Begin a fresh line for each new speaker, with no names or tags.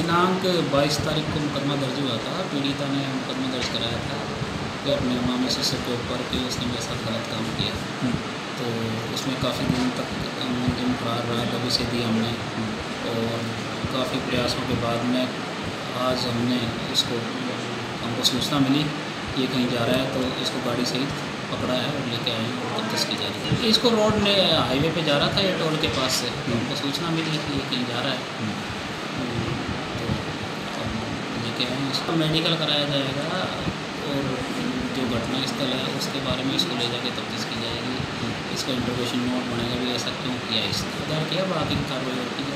दिनांक 22 तारीख को मुकदमा दर्ज हुआ था। पीड़िता ने मुकदमा दर्ज कराया था कि अपने मामी ससुर के ऊपर कि उसने मेरे साथ गलत काम किया। तो उसमें काफ़ी दिन तक मुंतजिम फरार रहा, दबिशें दी हमने और काफ़ी प्रयासों के बाद में आज हमको सूचना मिली ये कहीं जा रहा है, तो इसको गाड़ी सहित पकड़ा है और लेके आए हैं और तफ्तीश की जा रही है। इसको रोड ने हाईवे पे जा रहा था ये टोल के पास से, तो हमको सूचना मिली कि ये कहीं जा रहा है, तो हम लेके आए हैं। इसको मेडिकल कराया जाएगा और जो घटना स्थल है उसके बारे में इसको ले जाके तफ्तीश की जाएगी। इसका इंटरोगेशन नोट बनेगा भी ऐसा क्यों किया, इसने उधर किया, बाकी की कार्रवाई होती है।